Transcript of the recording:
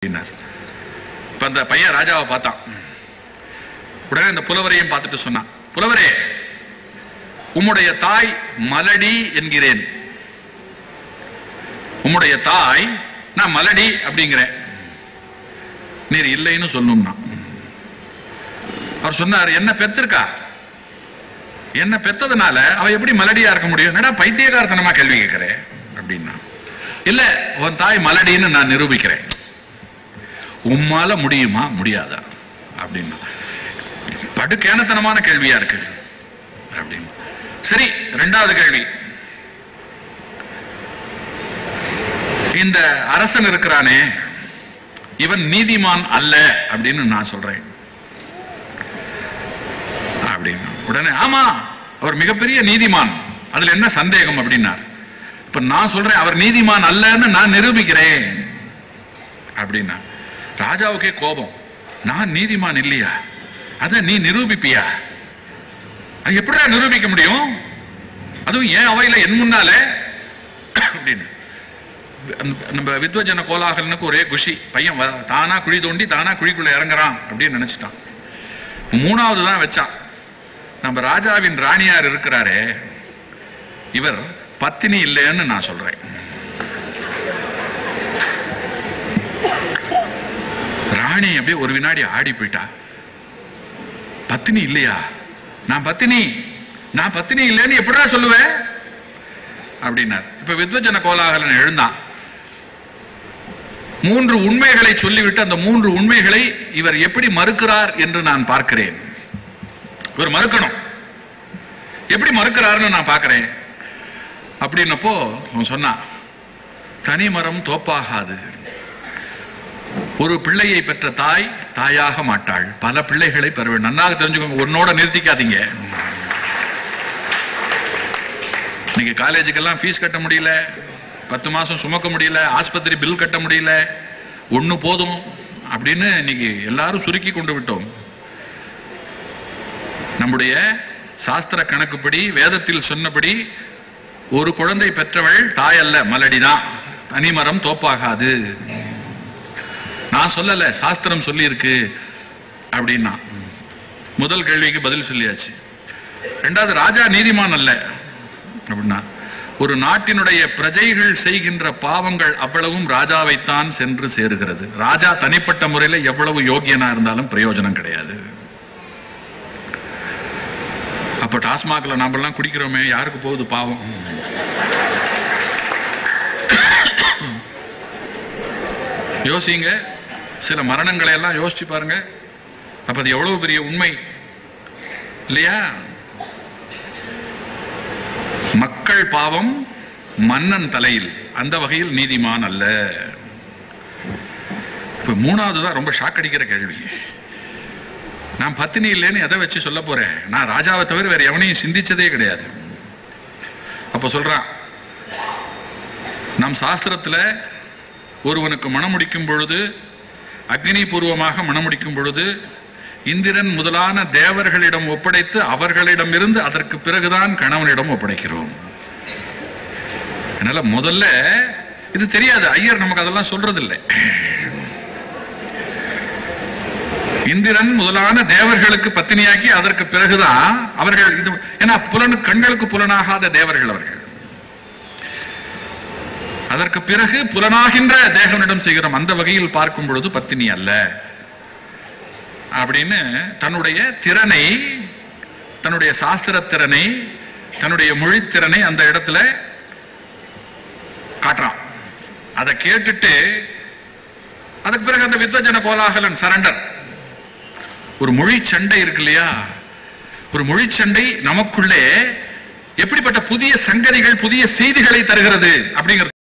இப்ப அந்த பையன் ராஜாவை பார்த்தான். உடனே இந்த புலவரையும் பார்த்துட்டு சொன்னான், புலவரே, உம்முடைய தாய் மலடி என்கிறேன். உம்முடைய தாய் நான் மலடி அப்படிங்கிறேன், நீர் இல்லைன்னு சொல்லணும்னா. அவர் சொன்னார், என்ன பெத்திருக்கா, என்ன பெத்ததுனால அவ எப்படி மலடியா இருக்க முடியும்? என்னடா பைத்தியகாரத்தனமா கேள்வி கேட்கிறேன் அப்படின்னா. இல்ல, உன் தாய் மலடின்னு நான் நிரூபிக்கிறேன். உம்மால முடியுமா முடியாதா அப்படின்னா. படுக்கேனத்தனமான கேள்வியா இருக்கு அப்படின்னு. சரி, இரண்டாவது கேள்வி. இந்த அரசன் இருக்கிறானே, இவன் நீதிமான் அல்ல அப்படின்னு நான் சொல்றேன் அப்படின்னு. உடனே ஆமா, அவர் மிகப்பெரிய நீதிமான், அதுல என்ன சந்தேகம் அப்படின்னார். இப்ப நான் சொல்றேன் அவர் நீதிமான் அல்லன்னு நான் நிரூபிக்கிறேன் அப்படின்னா. ராஜாவுக்கே கோபம், நான் நீதிமான் இல்லையா, அத நீ நிரூபிப்பியா? அது எப்படிடா நிரூபிக்க முடியும், அதுவும் ஏன் அவையில என் முன்னால அப்படின்னு. நம்ம வித்வஜன கோலாகலனுக்கு ஒரே குஷி, பையன் தானா குழி தோண்டி தானா குழிக்குள்ள இறங்குறான் அப்படின்னு நினைச்சிட்டான். மூணாவது தான் வச்சான். நம்ம ராஜாவின் ராணியார் இருக்கிறாரே, இவர் பத்தினி இல்லைன்னு நான் சொல்றேன். ராணி அப்படியே ஒரு வினாடி ஆடி போயிட்டா. பத்தினி இல்லையா, நான் பத்தினி இல்லைன்னு எப்படிடா சொல்லுவேன் அப்படின்னார். இப்ப வித்வஜன கோலாகலன் எழுந்தான். 3 உண்மைகளை சொல்லிவிட்டு அந்த 3 உண்மைகளை இவர் எப்படி மறுக்கிறார் என்று நான் பார்க்கிறேன். இவர் மறுக்கணும், எப்படி மறுக்கிறார்னு நான் பார்க்கிறேன் அப்படின்னப்போ அவன் சொன்னான், தனி மரம் தோப்பாகாது. ஒரு பிள்ளையை பெற்ற தாய் தாயாக மாட்டாள், பல பிள்ளைகளை பெற வேண்டும். நன்னாக தெரிஞ்சுக்கோங்க, ஒன்னோட நிறுத்திக்காதீங்க. நீங்க காலேஜுக்கெல்லாம் ஃபீஸ் கட்ட முடியல, 10 மாசம் சுமக்க முடியல, ஆஸ்பத்திரி பில் கட்ட முடியல, ஒண்ணு போதும் அப்படின்னு இன்னைக்கு எல்லாரும் சுருக்கி கொண்டு விட்டோம். நம்முடைய சாஸ்திர கணக்குப்படி, வேதத்தில் சொன்னபடி ஒரு குழந்தை பெற்றவள் தாய் அல்ல, மலடிதான். தனிமரம் தோப்பாகாது. நான் சொல்லல, சாஸ்திரம் சொல்லி இருக்கு அப்படின்னா. முதல் கேள்விக்கு பதில் சொல்லியாச்சு. இரண்டாவது, ராஜா நீதிமான் அல்ல அப்படின்னா. ஒரு நாட்டினுடைய பிரஜைகள் செய்கின்ற பாவங்கள் அவ்வளவும் ராஜாவைத்தான் சென்று சேருகிறது. ராஜா தனிப்பட்ட முறையில் எவ்வளவு யோகியனா இருந்தாலும் பிரயோஜனம் கிடையாது. அப்ப டாஸ்மாக்ல நாம எல்லாம் குடிக்கிறோமே, யாருக்கு போகுது பாவம்? யோசிங்க, சில மரணங்களை எல்லாம் யோசிச்சு பாருங்க. அப்ப அது எவ்வளவு பெரிய உண்மை இல்லையா? மக்கள் பாவம் மன்னன் தலையில், அந்த வகையில் நீதிமான் அல்ல. இப்ப மூணாவதுதான் ரொம்ப ஷாக் அடிக்கிற கேள்வி. நான் பத்தினி இல்லைன்னு எதை வச்சு சொல்ல போறேன்? நான் ராஜாவை தவிர வேற எவனையும் சிந்திச்சதே கிடையாது. அப்ப சொல்றான், நம் சாஸ்திரத்துல ஒருவனுக்கு மணமுடிக்கும் பொழுது, அக்னி பூர்வமாக மணமுடிக்கும் பொழுது, இந்திரன் முதலான தேவர்களிடம் ஒப்படைத்து அவர்களிடம் இருந்து அதற்கு பிறகுதான் கணவனிடம் ஒப்படைக்கிறோம். அதனால முதல்ல இது தெரியாது, ஐயர் நமக்கு அதெல்லாம் சொல்றது இல்லை. இந்திரன் முதலான தேவர்களுக்கு பத்தினியாக்கி அதற்கு பிறகுதான் அவர்கள் இது, ஏன்னா கண்களுக்கு புலனாகாத தேவர்கள் அவர்கள். அதற்கு பிறகு புலனாகின்ற தேவனிடம் செய்கிறோம். அந்த வகையில் பார்க்கும் பொழுது பத்தினி அல்ல அப்படின்னு தன்னுடைய திறனை, தன்னுடைய சாஸ்திர திறனை, தன்னுடைய மொழி திறனை அந்த இடத்துல காட்டுறான். அதை கேட்டுட்டு அதுக்கு பிறகு அந்த வித்வஜன கோலாகலன் சரண்டர். ஒரு மொழி சண்டை இருக்கு இல்லையா, ஒரு மொழி சண்டை நமக்குள்ளே எப்படிப்பட்ட புதிய சங்கதிகள், புதிய செய்திகளை தருகிறது அப்படிங்கிறது